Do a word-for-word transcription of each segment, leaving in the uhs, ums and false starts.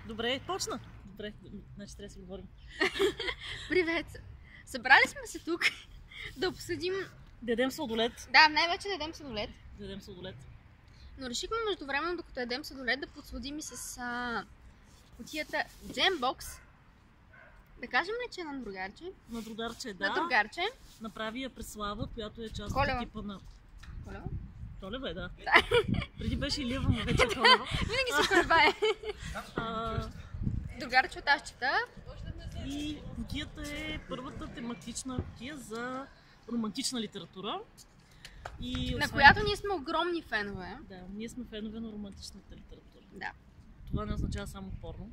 Добре, почна. Добре, значи трябва да си говорим. Привет! Събрали сме се тук да обсъдим... Да ядем сладолед. Да, най-вече да ядем сладолед. Да ядем сладолед. Но решихме междувременно, докато ядем сладолед, да подсладим и с а, кутията Gembox. Да кажем ли, че е на другарче? На другарче, да. На другарче. Направи я Преслава, която е част Колева. от екипа на... Колева? Колева е, да. Преди беше Илиева, но вече е Колева. Винаги се колебае. А, Другарче от Ашчета. И кутията е първата тематична кутия за романтична литература. И На освен... която ние сме огромни фенове. Да, ние сме фенове на романтичната литература. Да. Това не означава само порно.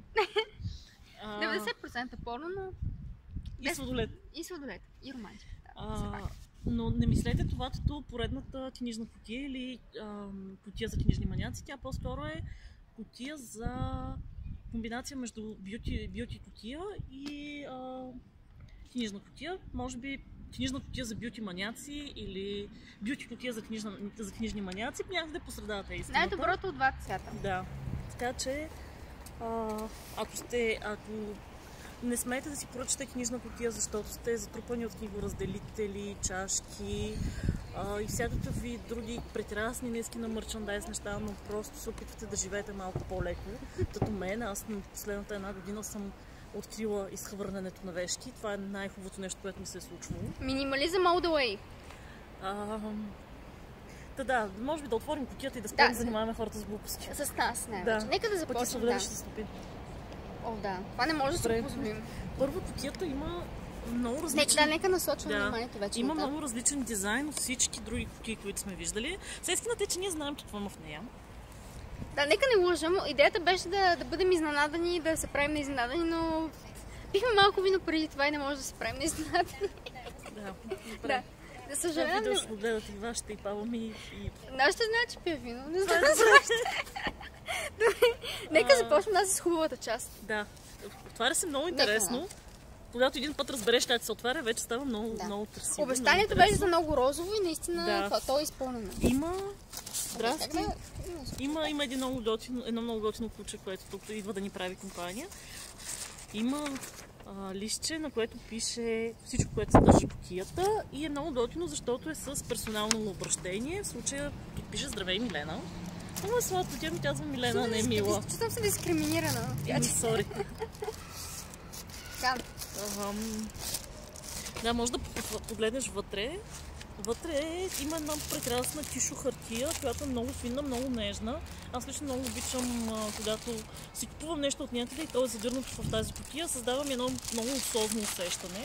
А, деветдесет процента порно, но... И сладолед. И сладолед. И романтика. Да, А, но не мислете това като поредната книжна кутия или а, кутия за книжни маняци. Тя по-скоро е кутия за комбинация между бюти, бюти кутия и а, книжна кутия. Може би книжна кутия за бюти маняци или бюти кутия за, книжна, за книжни маняци. Някъде по средата е истината. Най-доброто от двата свята. Да. Така че а, ако сте... Ако не смейте да си поръчате книжна кутия, защото сте затрупани от книгоразделители, чашки а, и всякакъв ви други прекрасни ниски на мърчандайз неща, но просто се опитвате да живеете малко по-леко. Като мен, аз на последната една година съм открила изхвърлянето на вещи. Това е най-хубавото нещо, което ми се е случвало. Минимализъм all the way. А, да, да, може би да отворим кутията и да спрем да занимаваме хората с глупости. С нас, не. Да. Нека да започнем. Да. Ще се стопи. О, да. Това не може да се позволим. Първо, кутията има много различни... Не, да, нека насочваме да. вниманието вече. Има много различен дизайн от всички други кутии, които сме виждали. Сега истината е, че ние знаем какво има в нея. Да, нека не лъжам. Идеята беше да, да бъдем изненадани и да се правим на изненадани, но пихме малко вино преди това и не може да се правим на изненадани. Да, да. Да съжалявам. Да, ще го гледат и вашите, и папа ми, и... Нашите знаят, че пия вино. Не знам за Нека започнем нас с хубавата част. Да. Отваря се много интересно. Когато един път разбереш как се отваря, вече става много, да. много красиво. Обещанието беше за много розово и наистина да. То е изпълнено. Има... Здрасти. Да? Има, има един много готино, едно много готино куче, което тук идва да ни прави компания. Има а, листче, на което пише всичко, което се държи кутията и е много готино, защото е с персонално обращение. В случая тут пише "Здравей, Милена". Много е сладко, тя ми казва Милена, не е Мила. Чувствам се дискриминирана. Ами, сори. Да. Да, може да погледнеш вътре. Вътре има една прекрасна тишо хартия, която е много финна, много нежна. Аз лично много обичам, когато си купувам нещо от някъде и то е задърнато в тази кутия, създавам едно много особено усещане.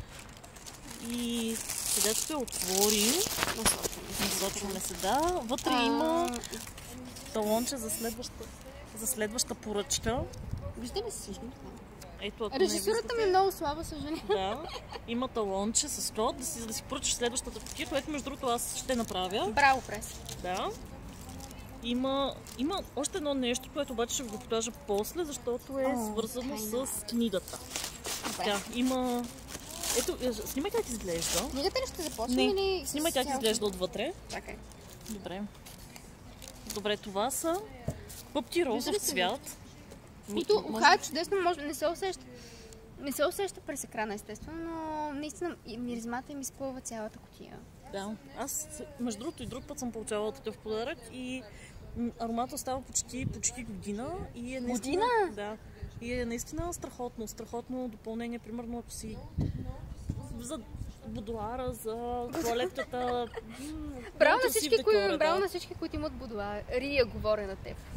И сега ще я отворим. Насочваме се, да. Вътре а... има талонче за следваща, за следваща поръчка. Вижда ли се всъщност? Ето, режисурата ми е много слаба, съжаление. Да, има талонче с код, да си, за да си поръчаш следващата кутия, което между другото аз ще направя. Браво, прес. Да. Има, има още едно нещо, което обаче ще го покажа после, защото е О, свързано с книгата. Добре. Да, има... Ето, снимай как изглежда. Книгата ли ще започнем Не, или... снимай как изглежда отвътре. Чакай. Добре. Добре, това са пъпки розов цвят. Които ухаят чудесно, може не се усеща. Не се усеща през екрана, естествено, но наистина миризмата им изпълва цялата кутия. Да, аз между другото и друг път съм получавала такъв подарък и аромата остава почти, почти година. И е наистина, година? Да. И е наистина страхотно, страхотно допълнение, примерно ако си за будуара, за туалетката. Браво на всички, кои, браво на всички, които имат будуар. Рия, говоря на теб.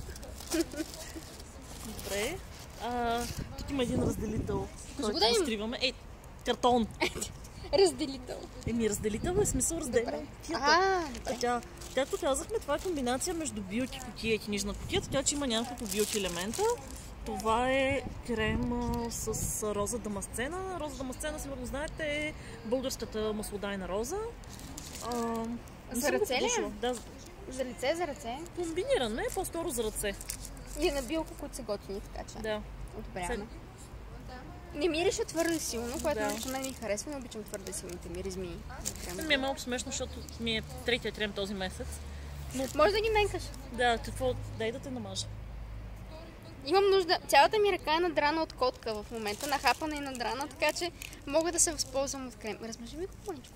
Добре. А, тук има един разделител, който да скриваме. Е, картон. Разделител. Еми, разделител е смисъл разделя. А, Тя, както казахме, това е комбинация между бюти кутия и книжна кутия, така че има няколко бюти елемента. Това е крем с роза дамасцена. Роза дамасцена, сигурно знаете, е българската маслодайна роза. А, за ръце ли? Да. За лице, за ръце? Комбиниран, не, по-скоро за ръце. И е на билко, които са готини, така че. Да. Одобряваме. Не мирише твърде силно, което да. Лично мен ми харесва, не обичам твърде силните миризми. Ми е малко смешно, защото ми е третия крем този месец. Но... Може да ги менкаш. Да, какво? Дай да те намажа. Имам нужда. Цялата ми ръка е надрана от котка в момента, нахапана и надрана, така че мога да се възползвам от крем. Размажи ми го маличко.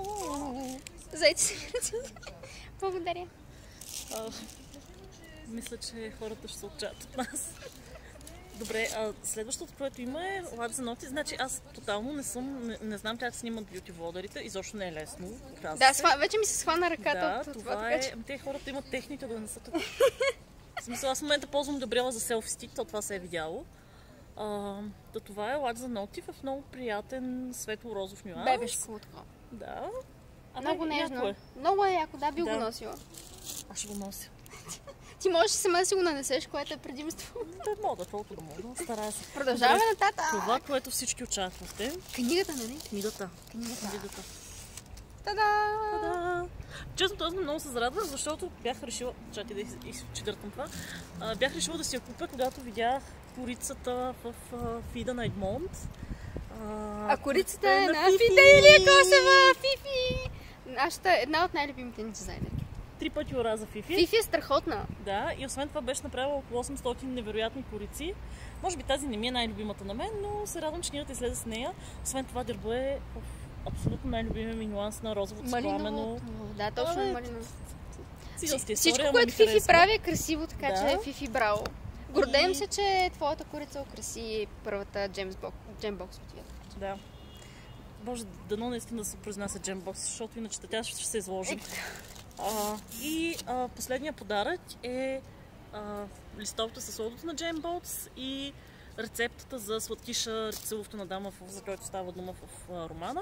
Зайци се ми ръцете. Благодаря. А, мисля, че хората ще се отчаят от нас. Добре, а следващото, което има е лад за ноти. Значи аз тотално не съм, не, не знам как снимат бюти влогърите, изобщо не е лесно. Да, схва, вече ми се схвана ръката да, от това. това, това е, че... те хората имат техните да не са така. В смисъл, аз в момента ползвам Габриела за селфи стик, то това се е видяло. А, да, това е лад за ноти в много приятен светло-розов нюанс. Бебешко такова. Да. А Много не, нежно. е. Много е яко, да, би да. го носила. Аз ще го нося. Ти можеш сама да си го нанесеш, което е предимство. Да, мога, толкова да мога. Старая се. Продължаваме нататък. Това, което всички очаквате. Книгата, нали? Книгата. Книгата. Книгата. Та-да! Та-да! Честно, този много се зарадвах, защото бях решила, чакай да изчетъртам това, а, бях решила да си я купя, когато видях корицата в а, фида на Едмонд. А, а корицата е на Фида Илия Косева! Фифи! Нашата една от най-любимите ни дизайнери. Три пъти ора за Фифи. Фифи е страхотна. Да, и освен това беше направила около осемстотин невероятни корици. Може би тази не ми е най-любимата на мен, но се радвам, че книгата излезе с нея. Освен това дърбо е абсолютно най-любимия ми нюанс на розовото пламено. Да, точно е малиново. Всичко, което Фифи прави е красиво, така да. Че Фифи браво. Гордеем и... се, че твоята корица украси първата джембокс кутията. Да. Боже, дано наистина да се произнася джембокс, защото иначе тя ще се изложи. Е. А, и а, последният подарък е а, листовката с логото на Джембокс и рецептата за сладкиша Рицеловто на дама, за който става дума в а, романа.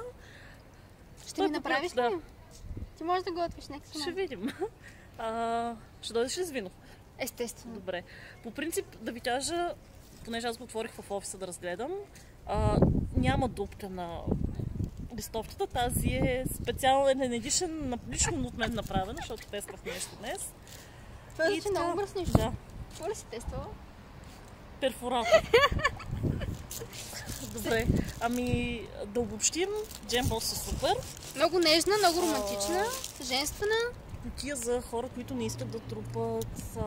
Ще ми направиш ли? Да. Ти можеш да готвиш, нека ще видим. А, ще дойдеш ли с вино? Естествено. Добре. По принцип, да ви кажа, понеже аз го отворих в офиса да разгледам, а, няма дупка на листовката. Тази е специален едишън, лично от мен направена, защото тествах нещо днес. Това е вече много мръсниш. Да. Какво ли си тествала? Перфоратор. Добре, ами да обобщим, Джембокс е супер. Много нежна, много романтична, а... женствена. Кутия за хора, които не искат да трупат а,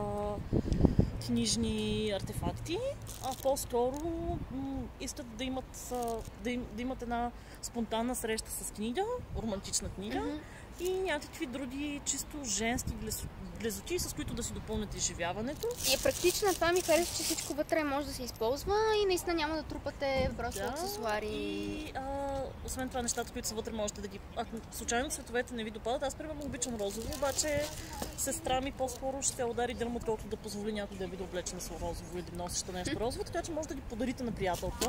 книжни артефакти, а по-скоро м- искат да имат, а, да, им, да имат една спонтанна среща с книга, романтична книга mm-hmm. и някакви други чисто женски близоти, с които да си допълнят изживяването. И е практична, това ми харесва, че всичко вътре може да се използва и наистина няма да трупате просто да, аксесуари. И а, освен това нещата, които са вътре, можете да ги... Ако случайно цветовете не ви допадат, аз примерно обичам розово, обаче сестра ми по-скоро ще удари дерматолог да позволи някой да ви да облече на розово или да носеща нещо розово, така че може да ги подарите на приятелка.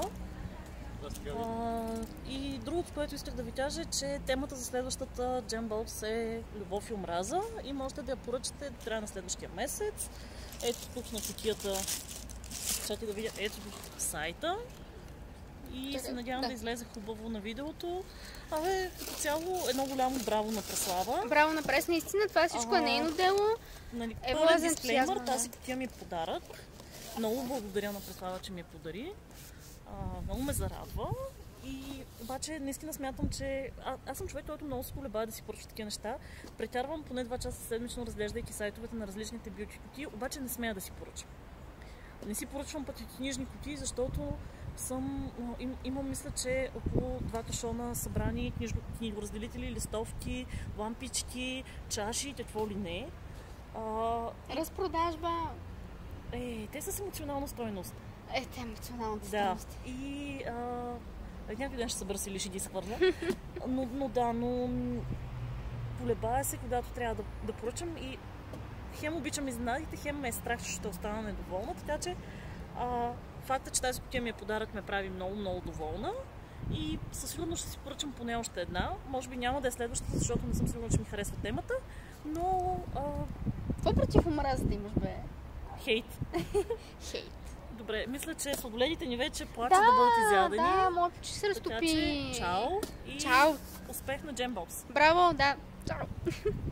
А, и другото, което исках да ви кажа е, че темата за следващата Джембокс е любов и омраза и можете да я поръчате до края на следващия месец. Ето тук на кутията, чакай да видя, ето тук сайта и се надявам да. да излезе хубаво на видеото. Абе, като цяло едно голямо браво на Преслава. Браво на Прес, наистина, това всичко а, е нейно дело. Нали, пълен дисклеймър, тази кутия ми е подарък. Много благодаря на Преслава, че ми я подари. А, много ме зарадва и обаче наистина смятам, че а, аз съм човек, който много се колебае да си поръчва такива неща. Претярвам поне два часа седмично, разглеждайки сайтовете на различните бюти кутии, обаче не смея да си поръчам. Не си поръчвам пъти книжни кутии, защото съм, им, имам мисля, че около два кашона събрани книгоразделители, листовки, лампички, чаши и какво ли не. А, Разпродажба. Е, те са с емоционална стойност. Е, те емоционалната да. стойност. И а, някой ден ще се бърси или ще ги изхвърля. но, но да, но колебая се, когато трябва да, да поръчам и хем обичам изненадите, хем ме е страх, че ще остана недоволна, така че а, факта, че тази кутия ми е подарък, ме прави много, много доволна и със сигурност ще си поръчам поне още една. Може би няма да е следващата, защото не съм сигурна, че ми харесва темата, но... А... Какво против омразата имаш, бе? Хейт. Хейт. Добре, мисля, че сладоледите ни вече плачат да, да бъдат изядени. Да, моят пичи се разтопи. Така че, чао и чао. Успех на Джембокс. Браво, да. Чао.